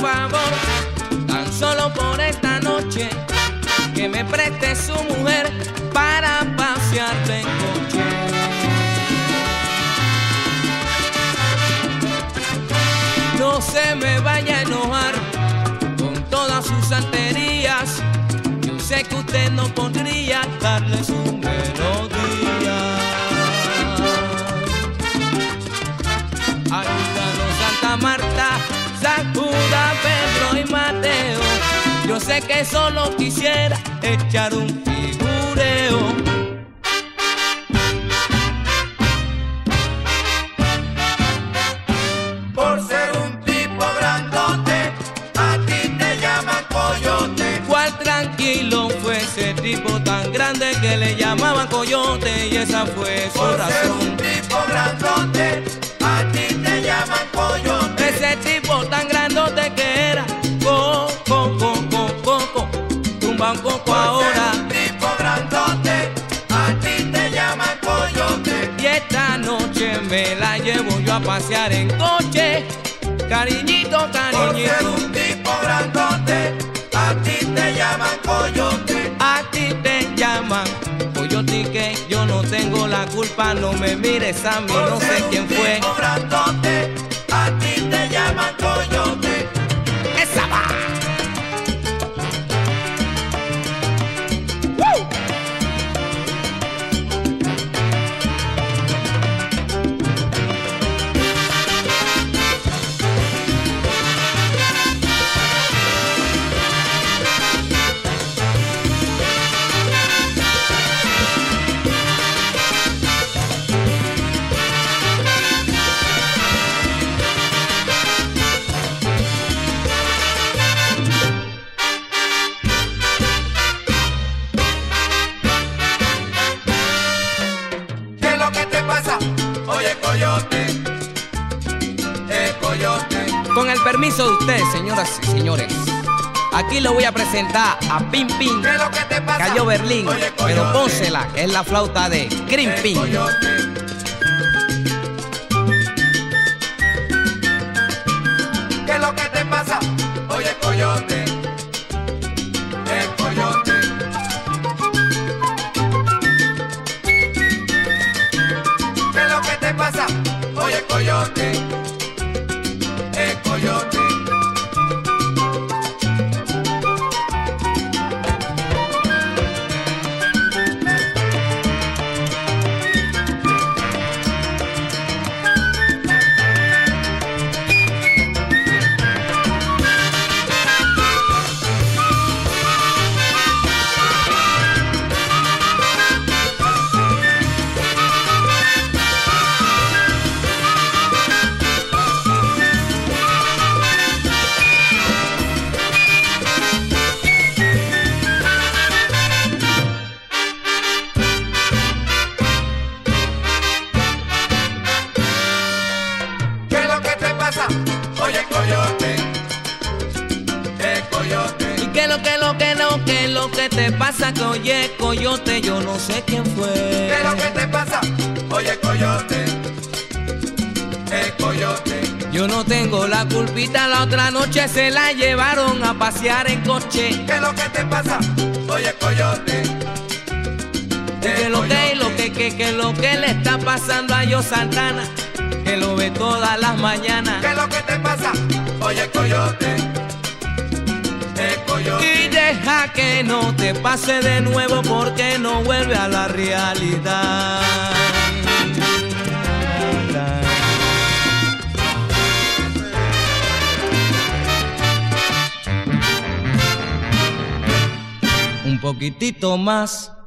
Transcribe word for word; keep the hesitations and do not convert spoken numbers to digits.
favor, tan solo por esta noche, que me preste su mujer para pasearte en coche. No se me vaya a enojar con todas sus santerías. Yo sé que usted no podría darle su melodía. Ayúdanos Santa Marta, San Judas, Pedro y Mateo. Yo sé que solo quisiera echar un figureo. Por ser un tipo grandote, a ti te llaman coyote. ¿Cuál tranquilo fue ese tipo tan grande que le llamaban coyote? Y esa fue su Por razón. ser un tipo grandote, a ti te llaman coyote. Ese tipo tan grandote que era coco, coco, coco, tumba un coco ahora. Por ser un tipo grandote, a ti te llaman coyote. Y esta noche me la llevo yo a pasear en coche, cariñito, Por ser cariñito. un tipo grandote, a ti te llaman coyote. A ti te llaman coyote, que yo no tengo la culpa, no me mires a mí, no sé quién fue. Por ser un tipo grandote, a ti te llaman coyote. ¡Esa va! ¿Qué es lo que te pasa? Oye, coyote, eh, coyote. Con el permiso de ustedes, señoras y señores, aquí lo voy a presentar a Pin Pin. ¿Qué es lo que te pasa? Cayó Berlín, Oye, pero coyote, pónsela, que es la flauta de Green eh, Pin. coyote. ¿Qué es lo que te pasa? Oye, coyote, eh, coyote. ¿Qué es lo que te pasa? Oye, coyote, eh, coyote. ¿Qué es lo que te pasa? Oye, coyote, eh, coyote. ¿Y qué lo que lo que lo que lo que te pasa? Que oye, coyote, yo no sé quién fue. ¿Qué es lo que te pasa? Oye, coyote, eh, coyote. Yo no tengo la culpita, la otra noche se la llevaron a pasear en coche. ¿Qué es lo que te pasa? Oye, coyote, Y que lo que, lo que, que, que lo que le está pasando a Yo Santana, que lo ve todas las mañanas. ¿qué es lo que te pasa? Oye, coyote, eh, coyote. Y deja que no te pase de nuevo, porque no vuelve a la realidad. Un poquitito más